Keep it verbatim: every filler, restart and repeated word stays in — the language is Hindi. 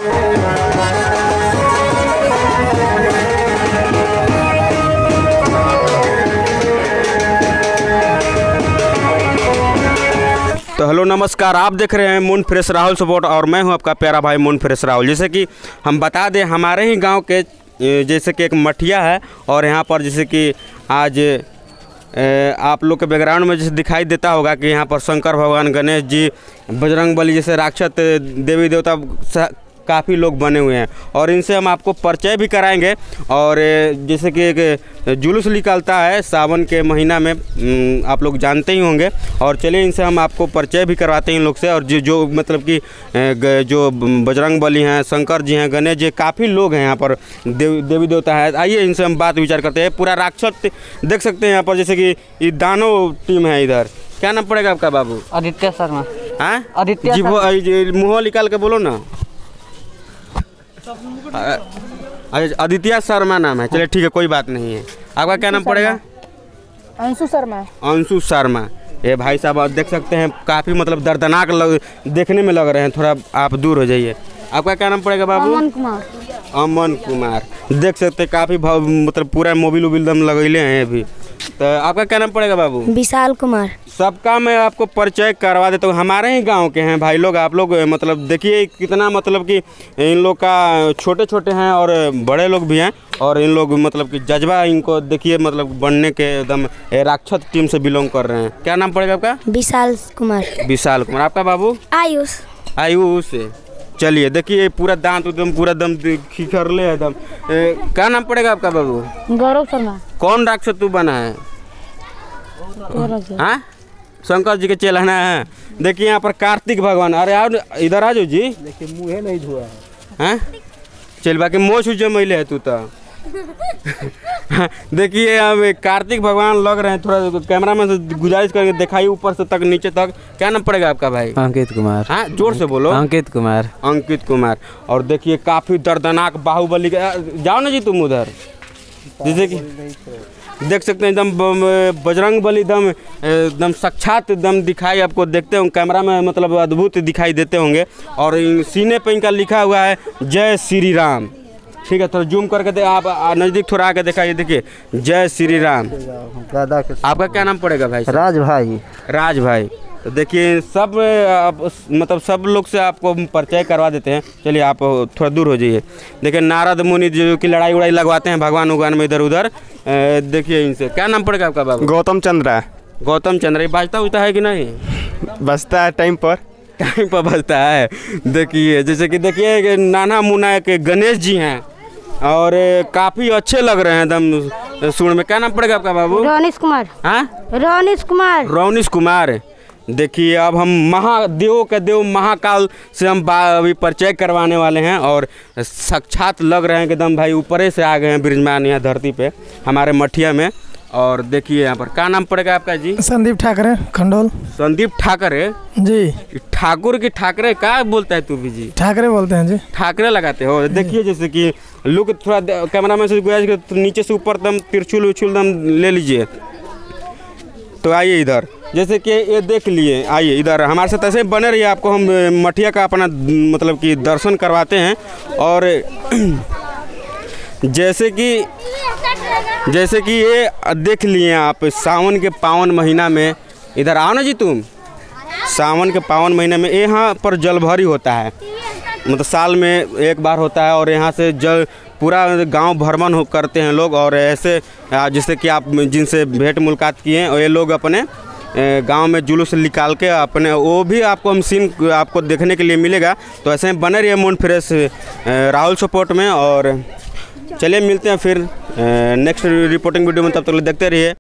तो हेलो नमस्कार, आप देख रहे हैं मून फ्रेश राहुल सपोर्ट और मैं हूं आपका प्यारा भाई मून फ्रेश राहुल। जैसे कि हम बता दें, हमारे ही गांव के जैसे कि एक मठिया है और यहां पर जैसे कि आज आप लोग के बैकग्राउंड में जैसे दिखाई देता होगा कि यहां पर शंकर भगवान, गणेश जी, बजरंगबली जैसे राक्षस देवी देवता काफ़ी लोग बने हुए हैं और इनसे हम आपको परिचय भी कराएंगे। और जैसे कि एक जुलूस निकलता है सावन के महीना में, आप लोग जानते ही होंगे। और चलिए इनसे हम आपको परिचय भी करवाते हैं इन लोग से। और जो जो मतलब कि जो बजरंगबली हैं, शंकर जी हैं, गणेश जी, काफ़ी लोग हैं यहाँ पर, देव देवी देवता है। आइए इनसे हम बात विचार करते हैं। पूरा राक्षस देख सकते हैं यहाँ पर, जैसे कि ये दानव टीम है इधर। क्या नाम पड़ेगा आपका बाबू? आदित्य शर्मा। हाँ आदित्य जी, मुँह निकाल के बोलो ना। आदित्य शर्मा नाम है। चलिए ठीक है, कोई बात नहीं है। आपका क्या नाम पड़ेगा? अंशु शर्मा। अंशु शर्मा। ये भाई साहब आप देख सकते हैं, काफ़ी मतलब दर्दनाक लग देखने में लग रहे हैं। थोड़ा आप दूर हो जाइए। आपका क्या नाम पड़ेगा बाबू? अमन कुमार। अमन कुमार। देख सकते हैं काफ़ी मतलब पूरा मोबिल उबिल दम लगैले हैं अभी। तो आपका क्या नाम पड़ेगा बाबू? विशाल कुमार। सबका मैं आपको परिचय करवा देता हूँ। हमारे ही गांव के हैं भाई लोग। आप लोग मतलब देखिए कितना मतलब कि इन लोग का छोटे छोटे हैं और बड़े लोग भी हैं। और इन लोग मतलब कि जज्बा इनको देखिए, मतलब बनने के एकदम राक्षस टीम से बिलोंग कर रहे हैं। क्या नाम पड़ेगा आपका? विशाल कुमार। विशाल कुमार। आपका बाबू? आयुष। आयुष। चलिए देखिए पूरा दांत एकदम पूरा दम खिखरले है एकदम। क्या नाम पड़ेगा आपका बाबू? गौरव शर्मा। कौन राक्षस तू बना है? हाँ, शंकर जी के चेलाना है। देखिए यहाँ पर कार्तिक भगवान। अरे आओ इधर आ जाओ जी। देखिए मुँह नहीं धुआ है। हाँ चल, बाकी मोछ जमैले है तू तो। देखिए अब कार्तिक भगवान लग रहे हैं। थोड़ा कैमरा में से गुजारिश करके दिखाइए ऊपर से तक नीचे तक। क्या नाम पड़ेगा आपका भाई? अंकित कुमार। हाँ जोर से बोलो। अंकित कुमार। अंकित कुमार। और देखिए काफ़ी दर्दनाक बाहुबली का। जाओ ना जी तुम उधर। जैसे कि देख सकते हैं एकदम बजरंगबली एकदम एकदम साक्षात एकदम दिखाई आपको देखते होंगे कैमरा में, मतलब अद्भुत दिखाई देते होंगे। और सीने पे इनका लिखा हुआ है जय श्री राम। ठीक है, थोड़ा जूम करके दे, आप नज़दीक थोड़ा आके दिखाइए। देखिए जय श्री राम। आपका क्या नाम पड़ेगा भाई? राज भाई। राज भाई। तो देखिए सब आप, मतलब सब लोग से आपको परिचय करवा देते हैं। चलिए आप थोड़ा दूर हो जाइए। देखिए नारद मुनि जो कि लड़ाई उड़ाई लगवाते हैं भगवान उगवान में इधर उधर। देखिए इनसे। क्या नाम पड़ेगा आपका बाबू? गौतम चंद्रा। गौतम चंद्रा। ये बजता उजता है कि नहीं? बजता है टाइम पर। टाइम पर बजता है। देखिए जैसे कि देखिए नाना मुना के गणेश जी हैं और काफ़ी अच्छे लग रहे हैं एकदम सुन में। क्या नाम पड़ेगा आपका बाबू? रौनिश कुमार। हाँ रौनिश कुमार। रौनिश कुमार। देखिए अब हम महादेव के देव महाकाल से हम अभी परिचय करवाने वाले हैं। और साक्षात लग रहे हैं कि एकदम भाई ऊपर से आ गए हैं बिरजमान यहाँ धरती पे हमारे मठिया में। और देखिए यहाँ पर क्या नाम पड़ेगा आपका जी? संदीप ठाकरे खंडोल। संदीप ठाकरे जी। ठाकुर की ठाकरे क्या बोलता है तू भी जी? ठाकरे बोलते हैं जी। ठाकरे लगाते हो। देखिए जैसे कि लुक थोड़ा कैमरा में से गुजारिश कर, नीचे से ऊपर दम तिरछुल उछुल दम ले लीजिए। तो आइए इधर, जैसे कि ये देख लिए। आइए इधर हमारे साथ ऐसे बने रहिए, आपको हम मठिया का अपना मतलब कि दर्शन करवाते हैं। और जैसे कि जैसे कि ये देख लिए आप, सावन के पावन महीना में इधर आओ ना जी तुम। सावन के पावन महीने में यहाँ पर जल भरी होता है, मतलब साल में एक बार होता है। और यहाँ से जल पूरा गांव भ्रमण हो करते हैं लोग। और ऐसे जैसे कि आप जिनसे भेंट मुलाकात किए हैं, ये लोग अपने गांव में जुलूस निकाल के अपने, वो भी आपको हम सीन आपको देखने के लिए मिलेगा। तो ऐसे बने रहिए मून फ्रेश राहुल सपोर्ट में। और चलिए मिलते हैं फिर नेक्स्ट रिपोर्टिंग वीडियो में, तब तक देखते रहिए।